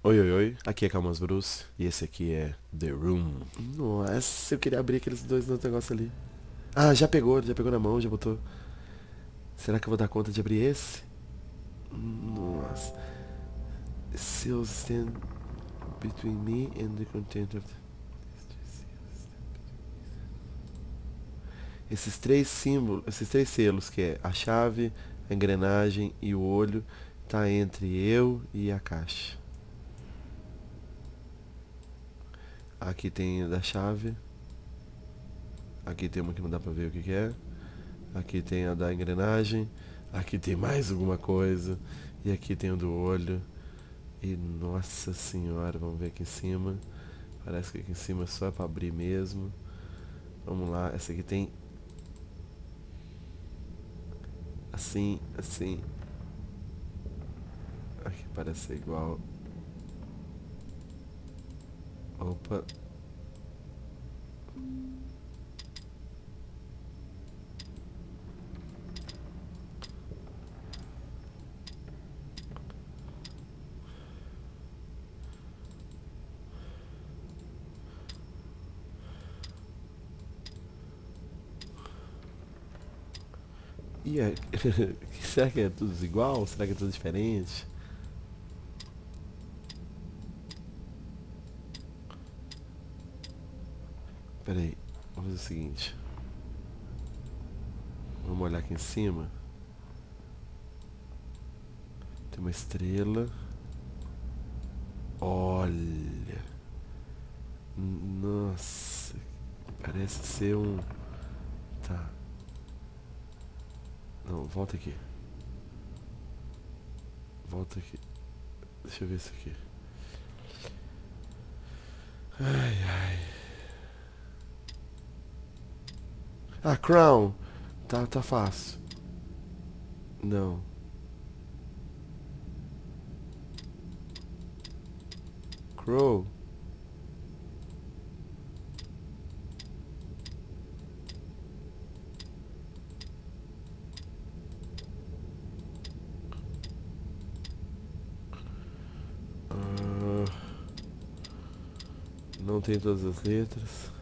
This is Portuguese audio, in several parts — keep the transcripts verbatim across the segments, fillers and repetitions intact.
Oi, oi, oi, aqui é Calmas Bruce e esse aqui é The Room. Nossa, eu queria abrir aqueles dois negócios ali. Ah, já pegou, já pegou na mão, já botou. Será que eu vou dar conta de abrir esse? Nossa. Seals stand between me and the content of the... Esses três símbolos, esses três selos que é a chave, a engrenagem e o olho, tá entre eu e a caixa. Aqui tem a da chave. Aqui tem uma que não dá pra ver o que que é. Aqui tem a da engrenagem. Aqui tem mais alguma coisa. E aqui tem o do olho. E nossa senhora, vamos ver aqui em cima. Parece que aqui em cima só é pra abrir mesmo. Vamos lá, essa aqui tem assim, assim. Aqui parece ser igual. Opa. E é, será que é tudo igual? Será que é tudo diferente? Pera aí, vamos fazer o seguinte. Vamos olhar aqui em cima. Tem uma estrela. Olha. Nossa. Parece ser um. Tá. Não, volta aqui. Volta aqui. Deixa eu ver isso aqui. Ai, ai. Ah, Crown. Tá, tá fácil. Não. Crow. Ah, não tem todas as letras.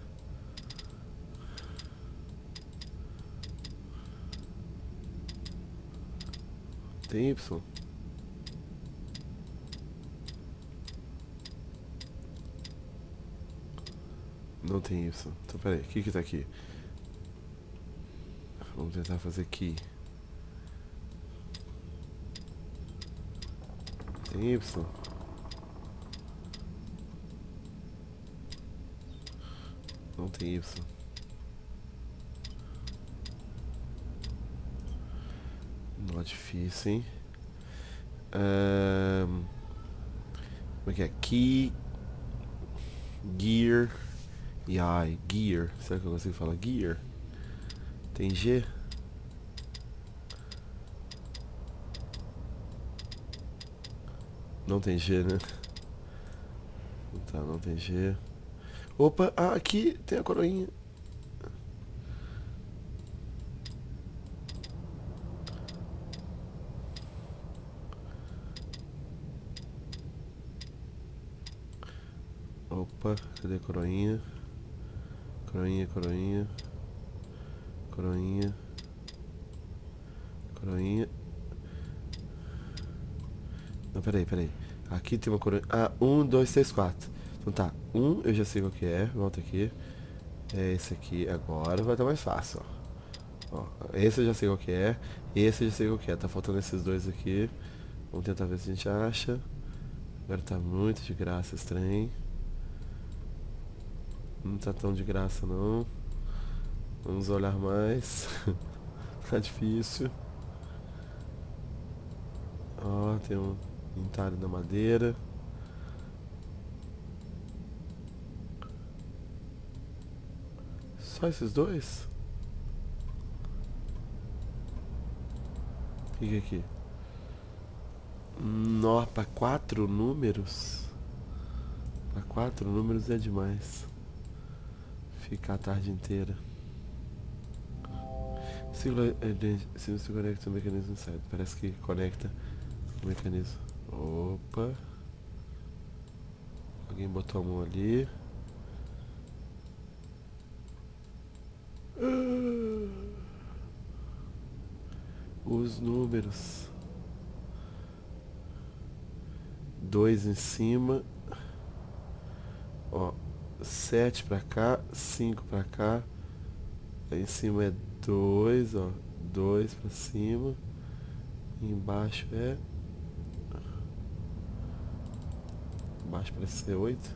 Tem Y? Não tem Y. Então peraí, o que que tá aqui? Vamos tentar fazer aqui. Tem Y? Não tem Y. Não é difícil, hein? Ahn, como é que é? Key, Gear e I. Gear. Será que eu consigo falar Gear? Tem G? Não tem G, né? Tá, não tem G. Opa, ah, aqui tem a coroinha. Opa, cadê a coroinha? Coroinha, coroinha. Coroinha. Coroinha. Não, peraí, peraí. Aqui tem uma coroinha. Ah, um, dois, três, quatro. Então tá, um eu já sei qual que é. Volta aqui. É esse aqui agora. Vai estar mais fácil, ó. Ó, esse eu já sei qual que é. Esse eu já sei qual que é. Tá faltando esses dois aqui. Vamos tentar ver se a gente acha. Agora tá muito de graça esse trem. Não tá tão de graça não. Vamos olhar mais. Tá difícil. Ó, tem um entalhe na madeira. Só esses dois? O que que é aqui? Nó, pra quatro números? Pra quatro números é demais. Ficar a tarde inteira. Singular se se conecta o mecanismo inside. Parece que conecta o mecanismo. Opa. Alguém botou a mão ali. Os números. Dois em cima. Ó, sete pra cá, cinco pra cá. Aí em cima é dois, ó. Dois pra cima. E embaixo é... Embaixo parece ser oito.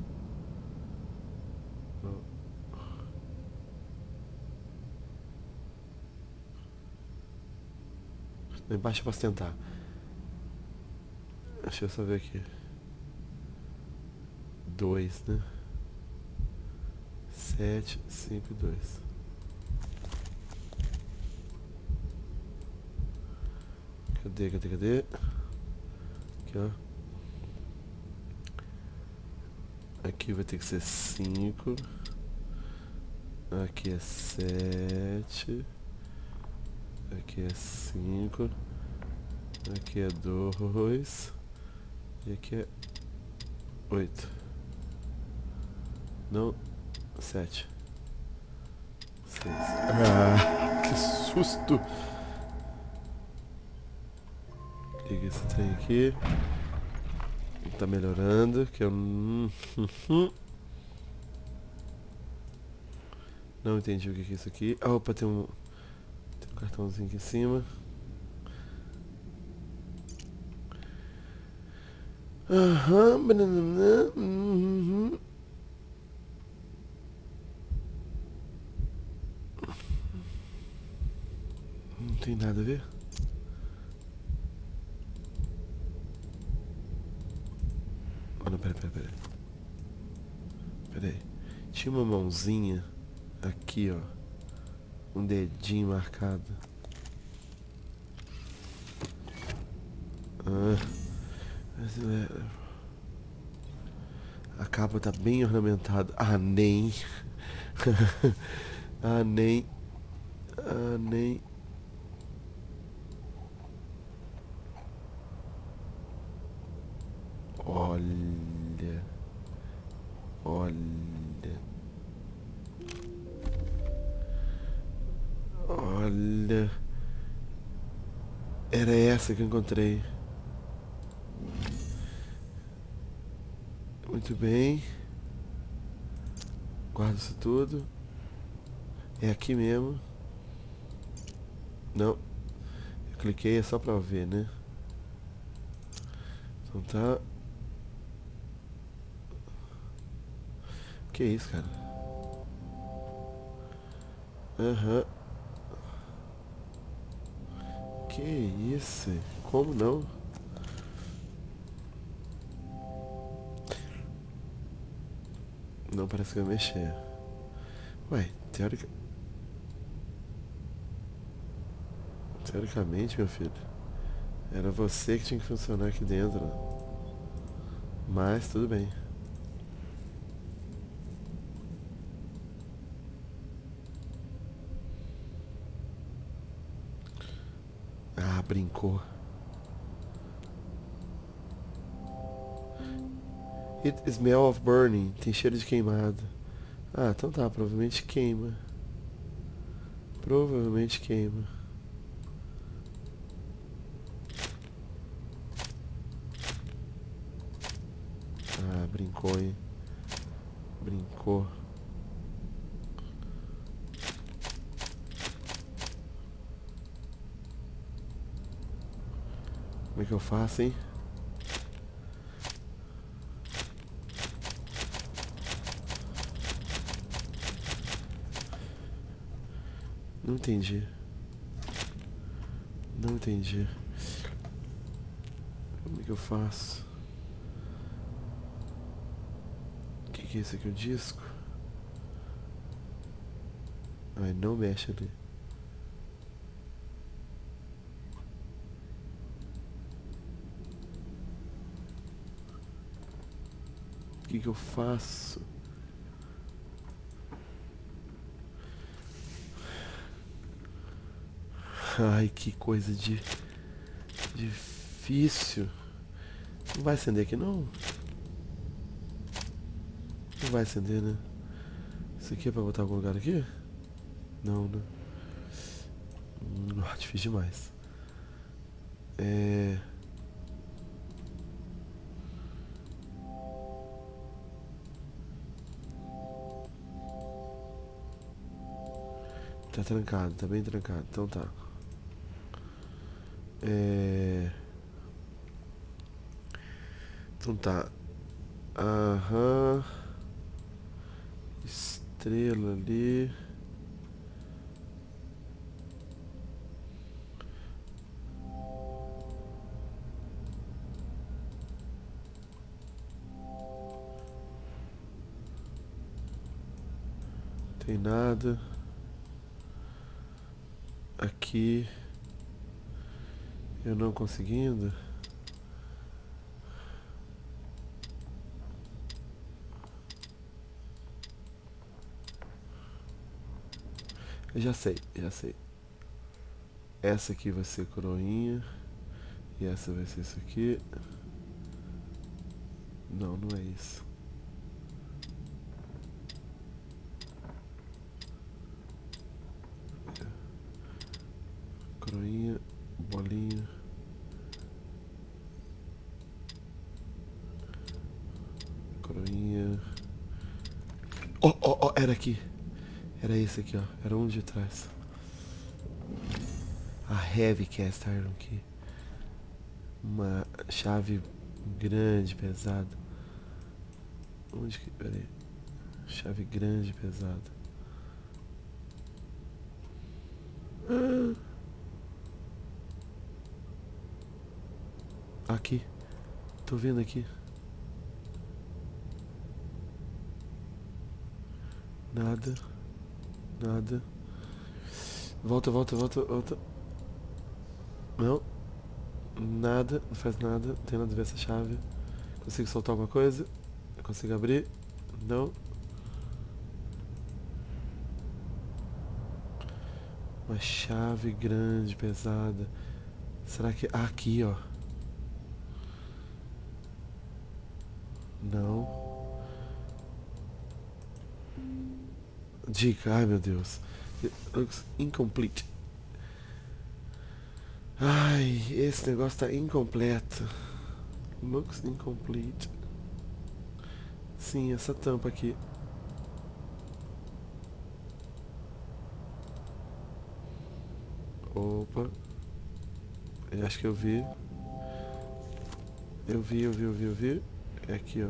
Embaixo eu posso tentar. Deixa eu só ver aqui. Dois, né? Sete, cinco e dois. Cadê, cadê, cadê? Aqui, ó. Aqui vai ter que ser cinco. Aqui é sete. Aqui é cinco. Aqui é dois. E aqui é oito. Não, sete. Seis. Ah, que susto! Liga esse trem aqui. Tá melhorando, que eu não entendi o que é isso aqui. Ah, opa, tem um, tem um cartãozinho aqui em cima. Aham, uhum. Não tem nada a ver. Oh, não, pera, pera, pera. Pera aí. Tinha uma mãozinha aqui, ó. Um dedinho marcado. Ah. A capa tá bem ornamentada. Ah, nem. Ah, nem. Ah, nem. Olha. Olha. Olha. Era essa que eu encontrei. Muito bem. Guarda isso tudo. É aqui mesmo. Não. Eu cliquei é só pra ver, né? Então tá. Que isso, cara? Aham. Uhum. Que isso? Como não? Não parece que vai mexer. Ué, teórica... Teoricamente, meu filho, era você que tinha que funcionar aqui dentro. Mas tudo bem. Ah, brincou. It smell of burning. Tem cheiro de queimado. Ah, então tá, provavelmente queima. Provavelmente queima. Ah, brincou, hein? Brincou. Como é que eu faço, hein? Não entendi. Não entendi. Como é que eu faço? O que, que é isso aqui? O disco? Ai, não mexe ali. O que, que eu faço? Ai, que coisa de difícil. Não vai acender aqui não? vai acender, né? Isso aqui é pra botar em algum lugar aqui? Não, né? Hum, difícil demais. É... Tá trancado, tá bem trancado. Então tá. É... Então tá. Aham. Estrela ali. Tem nada. Aqui. Eu não conseguindo. Eu já sei, já sei. Essa aqui vai ser coroinha. E essa vai ser isso aqui. Não, não é isso. Coroinha, bolinha. Coroinha. Ó, ó, ó, era aqui. Era esse aqui, ó. Era um de trás. A Heavy Cast Iron Key. Uma chave grande, pesada. Onde que... Pera aí. Chave grande, pesada. Aqui. Tô vendo aqui. Nada. Nada. Volta, volta, volta, volta. Não. Nada. Não faz nada. Não tem nada a ver essa chave. Consigo soltar alguma coisa? Eu consigo abrir? Não. Uma chave grande, pesada. Será que... Ah, aqui, ó. Não. Dica. Ai, meu Deus. It looks incomplete. Ai, esse negócio tá incompleto. Looks incomplete. Sim, essa tampa aqui. Opa. Eu acho que eu vi. Eu vi, eu vi, eu vi, eu vi. É aqui, ó.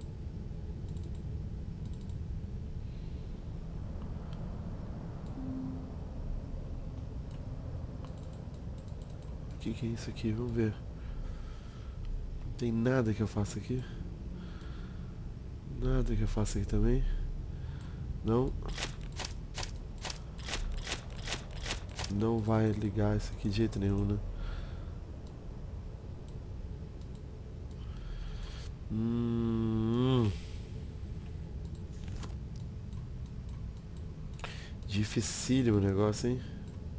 O que, que é isso aqui? Vamos ver. Não tem nada que eu faça aqui. Nada que eu faça aqui também. Não. Não vai ligar isso aqui de jeito nenhum, né? Hum. Dificílimo o negócio, hein?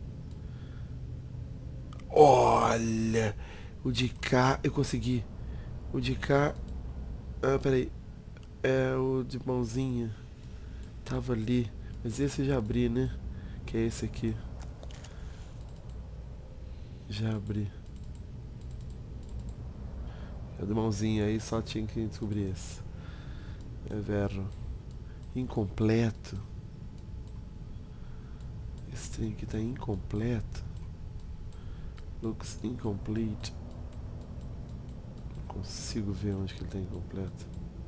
Olha! O de cá eu consegui. O de cá... Ah, peraí. É o de mãozinha. Tava ali. Mas esse eu já abri, né? Que é esse aqui. Já abri. É de mãozinha aí, só tinha que descobrir esse. É vero. Incompleto. Esse trem aqui tá incompleto. Looks incomplete. Não consigo ver onde que ele tá incompleto.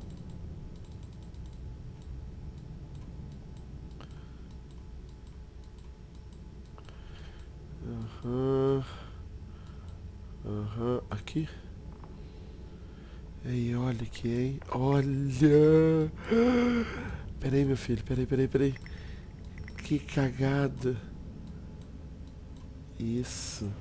Aham. Aham. Aqui. Ei, olha aqui, hein? Olha! Peraí, meu filho. Peraí, peraí, peraí. Que cagada. Isso.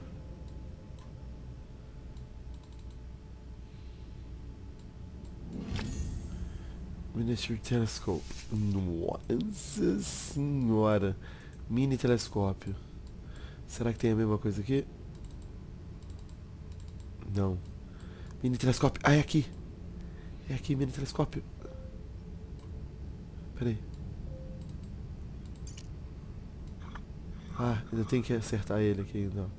Miniature Telescope. Nossa senhora. Mini telescópio. Será que tem a mesma coisa aqui? Não. Mini telescópio. Ah, é aqui. É aqui, mini telescópio. Peraí. Ah, ainda tem que acertar ele aqui, então.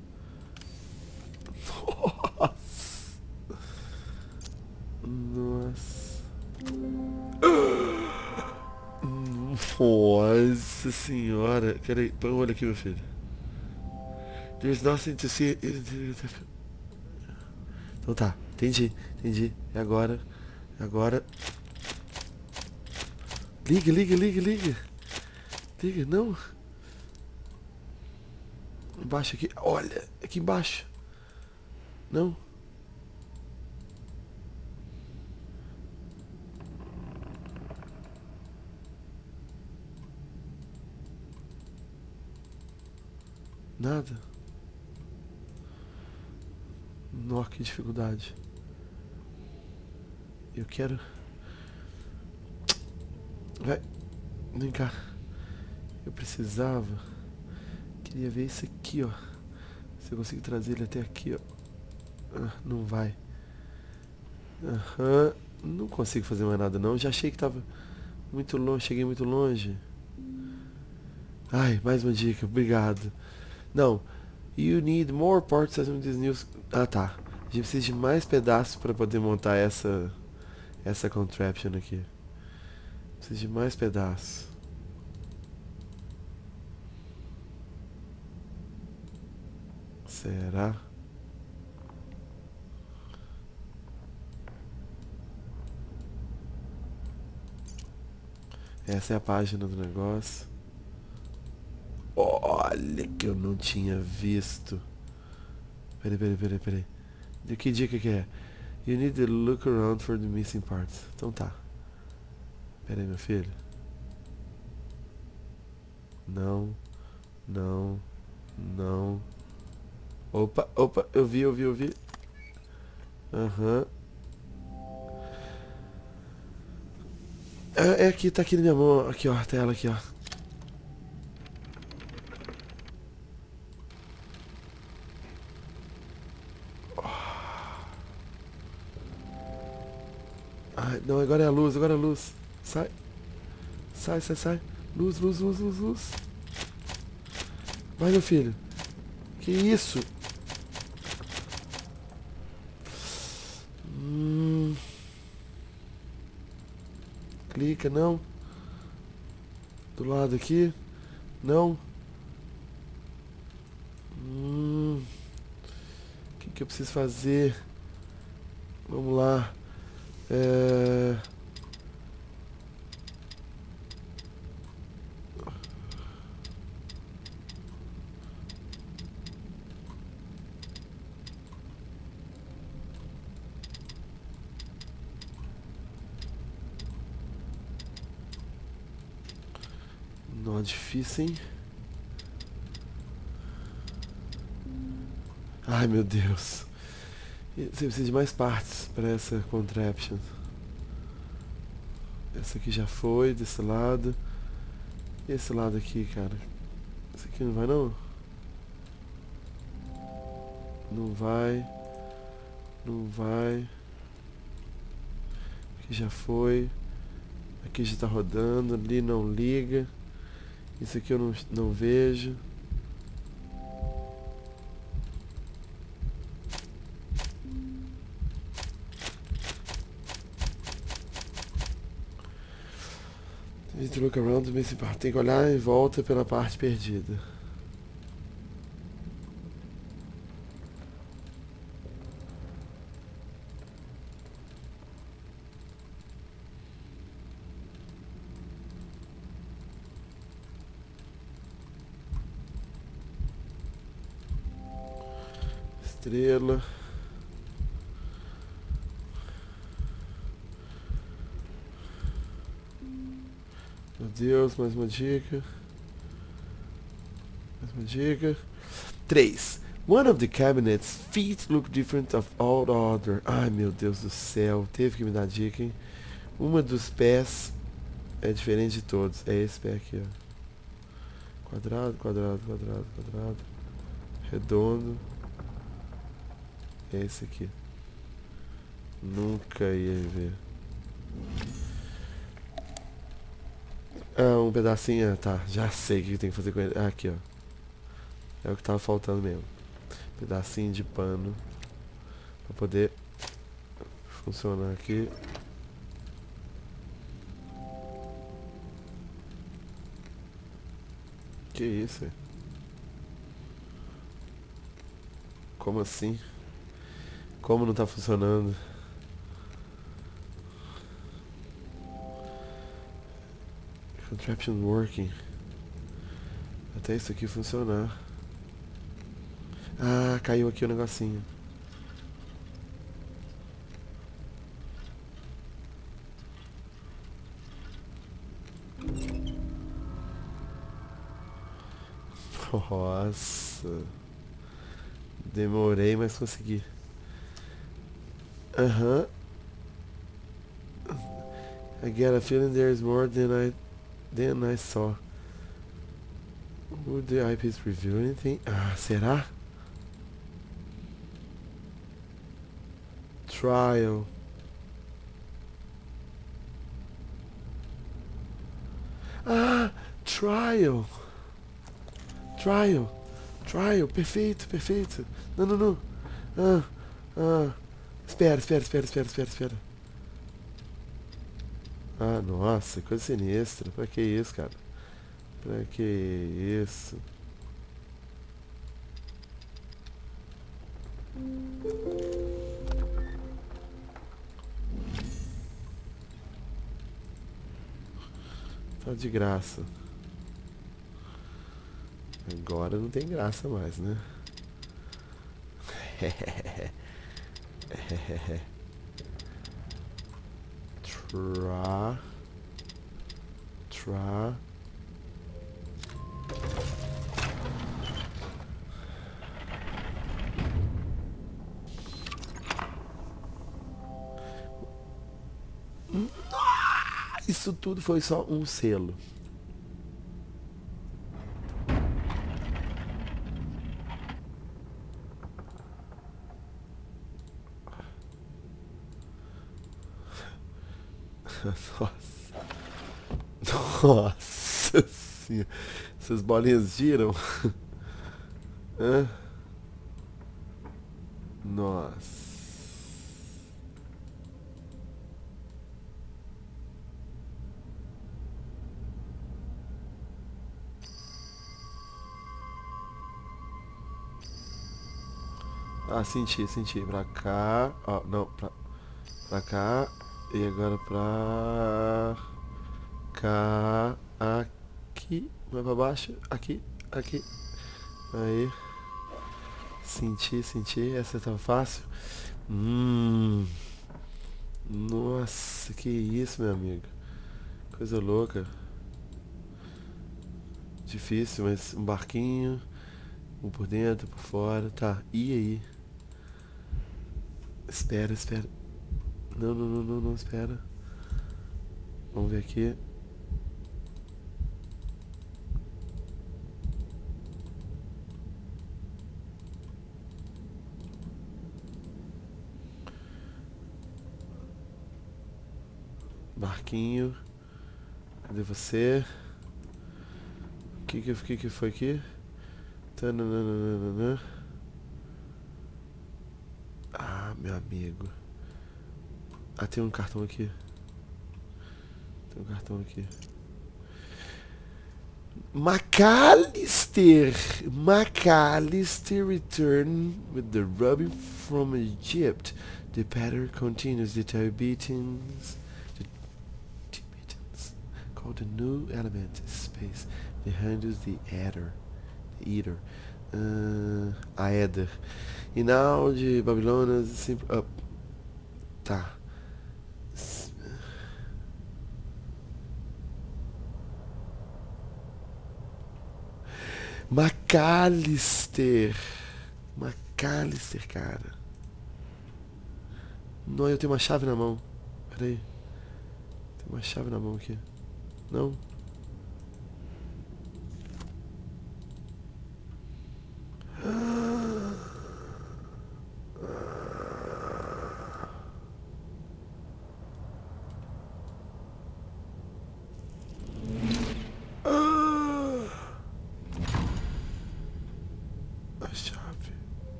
Nossa. Nossa. Nossa senhora. Peraí, põe o olho aqui, meu filho. There's nothing to see. Então tá, entendi, entendi. É agora. É agora. Liga, liga, liga, liga. Liga, não. Embaixo aqui. Olha, aqui embaixo. Não. Nada. Nossa, que dificuldade. Eu quero... Vai. Vem cá. Eu precisava... Queria ver isso aqui, ó. Se eu consigo trazer ele até aqui, ó. Ah, não vai. Aham. Não consigo fazer mais nada, não. Já achei que tava muito longe. Cheguei muito longe. Ai, mais uma dica. Obrigado. Não. You need more parts as this news. Ah, tá. A gente precisa de mais pedaços para poder montar essa essa contraption aqui. Precisa de mais pedaços. Será? Essa é a página do negócio. Olha que eu não tinha visto. Peraí, peraí, peraí, peraí. De que dica que é? You need to look around for the missing parts. Então tá. Peraí, meu filho. Não. Não. Não. Opa, opa. Eu vi, eu vi, eu vi. Aham. É, é aqui, tá aqui na minha mão. Aqui, ó. A tela aqui, ó. Ai, não, agora é a luz, agora é a luz. Sai. Sai, sai, sai. Luz, luz, luz, luz, luz. Vai, meu filho. Que isso? Hum. Clica, não. Do lado aqui. Não. Hum. O que, que eu preciso fazer? Vamos lá. É... Não é difícil, hein? Ai, meu Deus. Você precisa de mais partes para essa contraption. Essa aqui já foi, desse lado. E esse lado aqui, cara? Esse aqui não vai, não? Não vai. Não vai. Aqui já foi. Aqui já tá rodando. Ali não liga. Isso aqui eu não, não vejo. Look around, tem que olhar em volta pela parte perdida. Estrela. Meu Deus, mais uma dica. Mais uma dica. três. One of the cabinet's feet look different of all the other. Ai, meu Deus do céu. Teve que me dar dica, hein? Uma dos pés é diferente de todos. É esse pé aqui, ó. Quadrado, quadrado, quadrado, quadrado. Redondo. É esse aqui. Nunca ia ver. Ah, um pedacinho, tá, já sei o que tem que fazer com ele. Ah, aqui, ó. É o que tava faltando mesmo. Pedacinho de pano pra poder funcionar aqui. Que isso, velho? Como assim? Como não tá funcionando? Contraption working. Até isso aqui funcionar. Ah, caiu aqui o negocinho. Nossa. Demorei, mas consegui. Aham. Uh-huh. I get a feeling there's more than I than I saw. Would the eyepiece reveal anything? Ah, será? Trial. Ah, trial. Trial. Trial. Perfeito, perfeito. Não, não, não. Ah, ah. Espera, espera, espera, espera, espera, espera. Ah, nossa, coisa sinistra. Pra que isso, cara? Pra que isso? Tá de graça. Agora não tem graça mais, né? Tra. Tra. Isso tudo foi só um selo. Nossa. Nossa senhora. Essas bolinhas giram. Hã? Nossa. Ah, senti, senti. Pra cá. Ó, não, pra, pra cá. E agora pra cá. Aqui. Mais pra baixo. Aqui. Aqui. Aí. Senti, senti. Essa tava fácil. Hum. Nossa, que isso, meu amigo. Coisa louca. Difícil, mas um barquinho. Um por dentro, por fora. Tá, e aí? Espera, espera. Não, não, não, não, não, espera. Vamos ver aqui. Barquinho. Cadê você? O que que, que que foi aqui? Tananana. Ah, meu amigo. Ah, tem um cartão aqui. Tem um cartão aqui. McAllister! McAllister returned with the ruby from Egypt. The pattern continues. The Tibetans... The Tibetans call the new element space. Behind us the Adder. The Eater. Uh, Aether. E now de Babilônia... Up. Tá. McAllister. McAllister, cara. Não, eu tenho uma chave na mão. Pera aí. Tem uma chave na mão aqui. Não?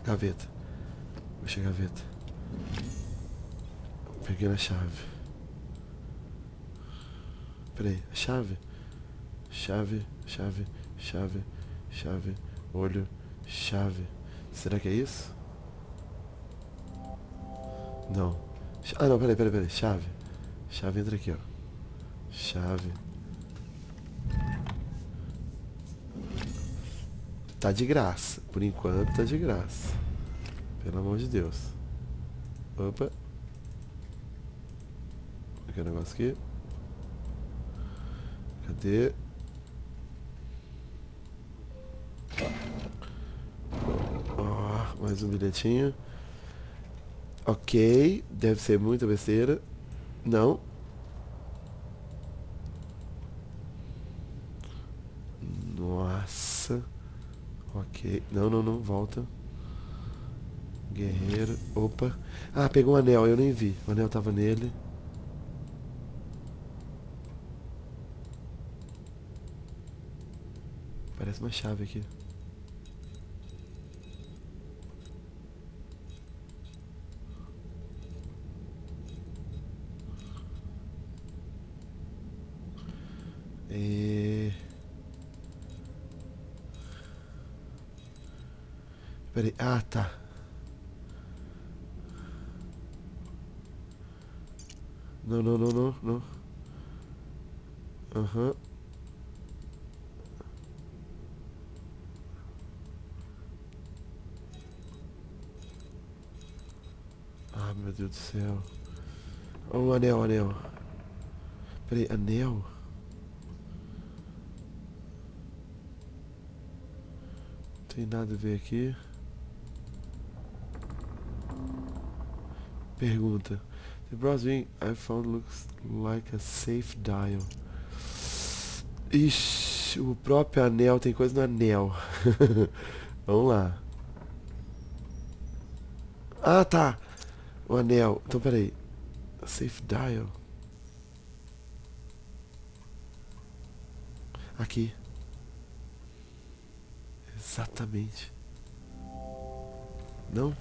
Gaveta. Puxa a gaveta. Peguei na chave. Peraí, a chave? Chave, chave, chave, chave, olho, chave. Será que é isso? Não. Ah, não, peraí, peraí, peraí. Chave. Chave entra aqui, ó. Chave. Tá de graça. Por enquanto tá de graça. Pelo amor de Deus. Opa. Aqui o negócio aqui. Cadê? Oh, mais um bilhetinho. Ok. Deve ser muita besteira. Não. Nossa. Ok. Não, não, não. Volta. Guerreiro. Opa. Ah, pegou um anel. Eu nem vi. O anel tava nele. Parece uma chave aqui. E... Peraí. Ah, tá. Não, não, não, não, não. Aham. Uhum. Ah, meu Deus do céu. Oh, um anel, anel. Peraí, anel? Não tem nada a ver aqui. Pergunta. The brass ring I found looks like a safe dial. Ixi, o próprio anel, tem coisa no anel. Vamos lá. Ah, tá. O anel. Então, peraí. Safe dial. Aqui. Exatamente. Não?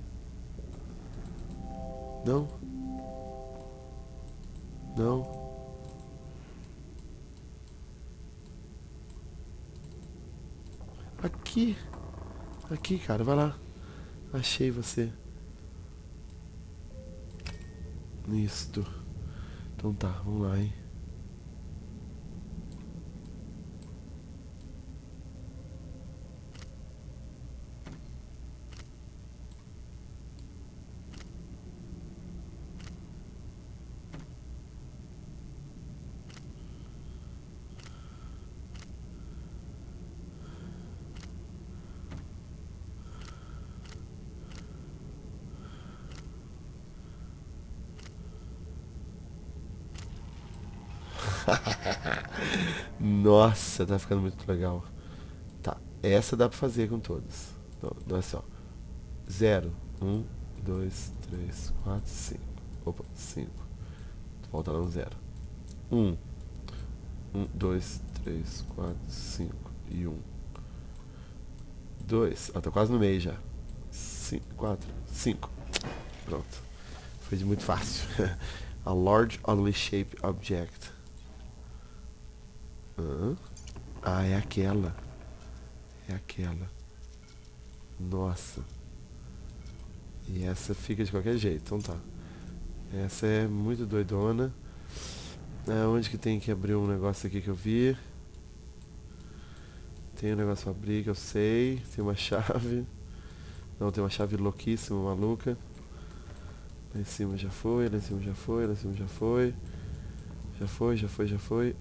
Não? Não? Aqui. Aqui, cara. Vai lá. Achei você. Isto. Então tá, vamos lá, hein. Nossa, tá ficando muito legal. Tá, essa dá pra fazer com todas. Então, não é só. Zero. Um, dois, três, quatro, cinco. Opa, cinco. Volta lá no zero. Um. Um, dois, três, quatro, cinco. E um. Dois. Ah, tô quase no meio já. Cinco, quatro, cinco. Pronto. Foi de muito fácil. A large oddly shaped object. Ah, ah, é aquela. É aquela. Nossa. E essa fica de qualquer jeito, então tá. Essa é muito doidona. É, onde que tem que abrir um negócio aqui que eu vi? Tem um negócio pra abrir que eu sei. Tem uma chave. Não, tem uma chave louquíssima, maluca. Lá em cima já foi, lá em cima já foi, lá em cima já foi. Já foi, já foi, já foi.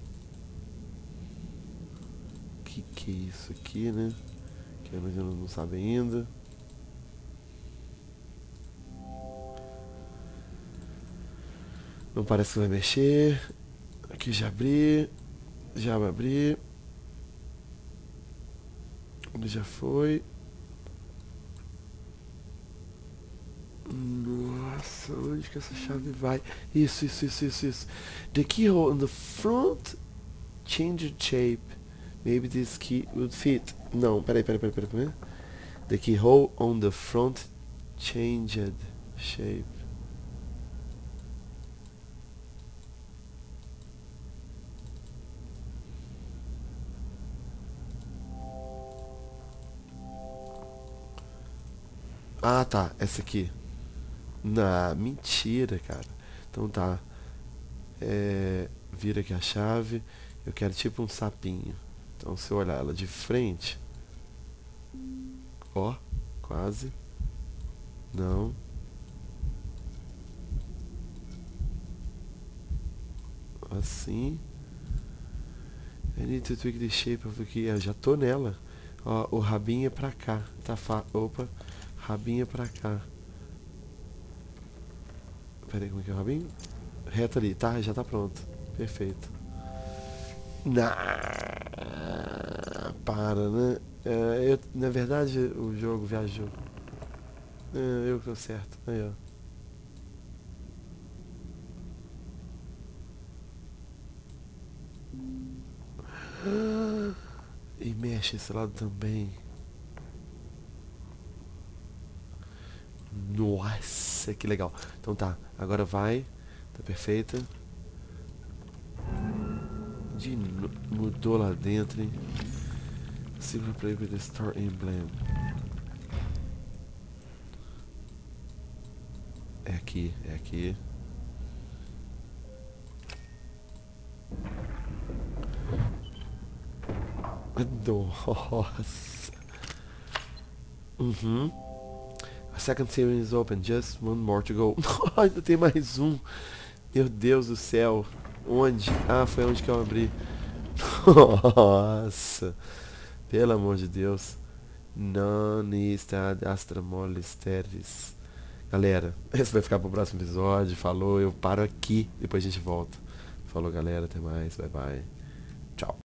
Que que é isso aqui, né? Que a gente não sabe ainda. Não parece que vai mexer. Aqui já abri. Já vai abrir. Onde já foi. Nossa, onde que essa chave vai? Isso, isso, isso, isso, isso. The keyhole in the front changed shape. Maybe this key would fit. Não, peraí, peraí, peraí, peraí. The keyhole on the front changed shape. Ah, tá. Essa aqui. Não, mentira, cara. Então tá. É, vira aqui a chave. Eu quero tipo um sapinho. Então se eu olhar ela de frente. Ó, quase. Não. Assim. I need to tweak the shape of the key. Eu já tô nela. Ó, o rabinho é pra cá. Tá fa... Opa. Rabinho é pra cá. Pera aí, como é que é o rabinho? Reto ali. Tá, já tá pronto. Perfeito. Nah, para, né? É, eu, na verdade, o jogo viajou. É, eu que tô certo. Aí, ó. E mexe esse lado também. Nossa, que legal. Então tá, agora vai. Tá perfeita. De no... Mudou lá dentro, hein? Silver play with the star emblem. É aqui, é aqui. Nossa. Uhum. A second series is open. Just one more to go. Ainda tem mais um. Meu Deus do céu. Onde? Ah, foi onde que eu abri. Nossa. Pelo amor de Deus. Non está astra molesteris. Galera, esse vai ficar pro próximo episódio. Falou, eu paro aqui. Depois a gente volta. Falou, galera. Até mais. Bye, bye. Tchau.